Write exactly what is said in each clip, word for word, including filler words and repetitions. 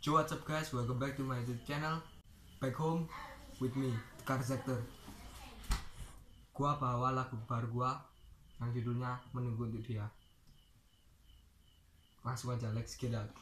So what's up guys, welcome back to my YouTube channel. Back home with me, Car Sector. Gua bawa lagu baru gua yang judulnya Menunggu Untuk Dia. Langsung aja, let's get out.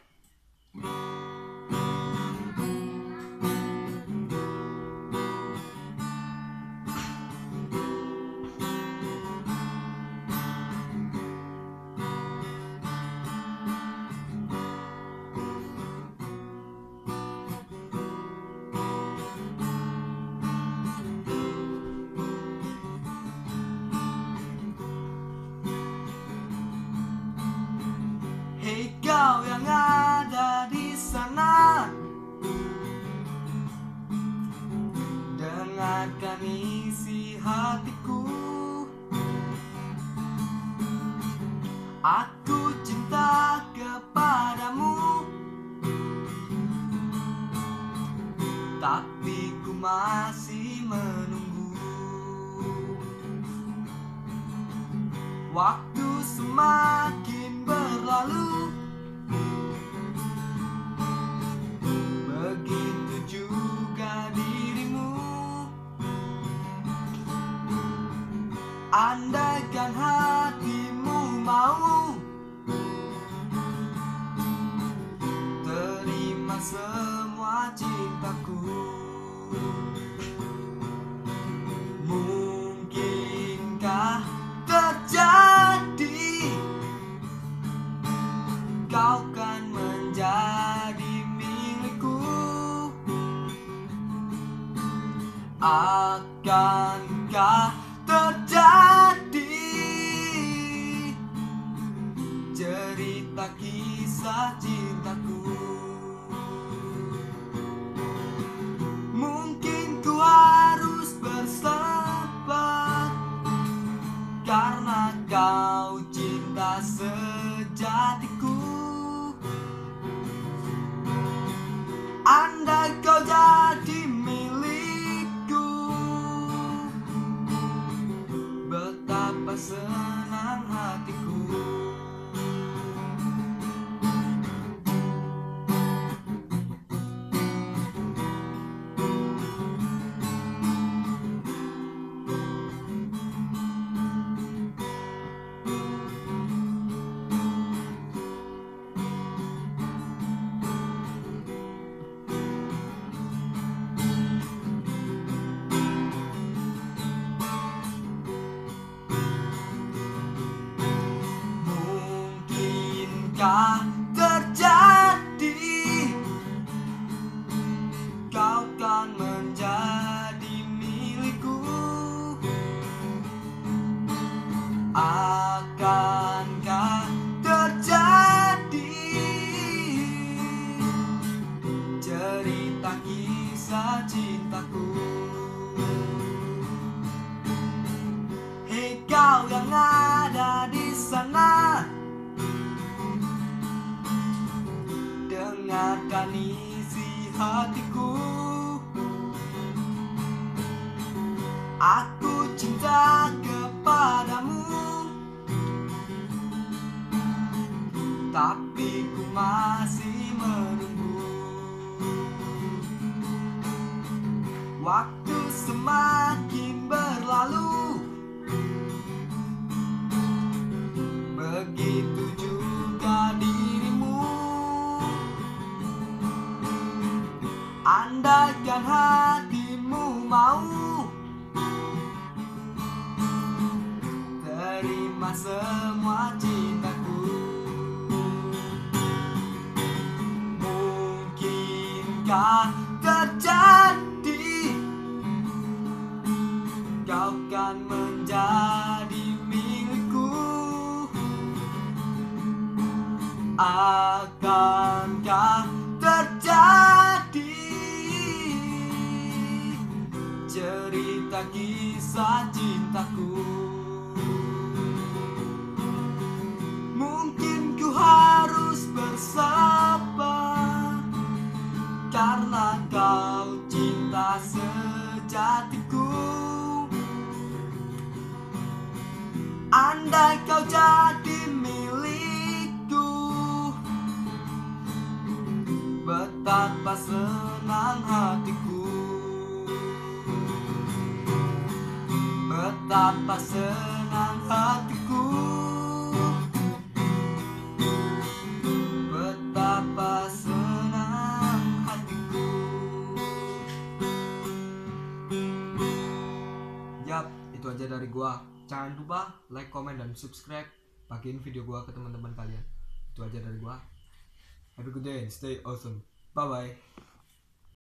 Hei kau yang ada di sana, dengarkan isi hatiku. Aku cinta kepadamu, tapi ku masih menunggu. Waktu semakin berlalu, begitu juga dirimu. Andaikan hatimu mau terima semua cintaku, mungkinkah terjadi kau kan menjadi milikku? Akankah terjadi cerita kisah cintaku? Mungkin ku harus bersabar karena kau cinta sejatiku. Andai kau jadi milikku, betapa senang hatiku. Mungkinkah terjadi kau kan menjadi milikku? Akankah terjadi cerita kisah cintaku? Hei kau yang ada di sana, dengarkan isi hatiku. Aku cinta kepadamu, tapi ku masih menunggu. Waktu semakin berlalu, begitu juga dirimu. Andaikan hatimu mau terima semua cintaku, mungkinkah terjadi kau kan menjadi milikku? Akankah terjadi cerita kisah cintaku? Mungkin ku harus bersabar karena kau cinta sejatiku. Andai kau jadi milikku, Betapa senang hatiku, betapa senang hatiku, betapa senang hatiku. Yap, itu aja dari gua. Jangan lupa like, comment, dan subscribe. Bagiin video gua ke teman-teman kalian. Itu aja dari gua. Have a good day and stay awesome. Bye bye.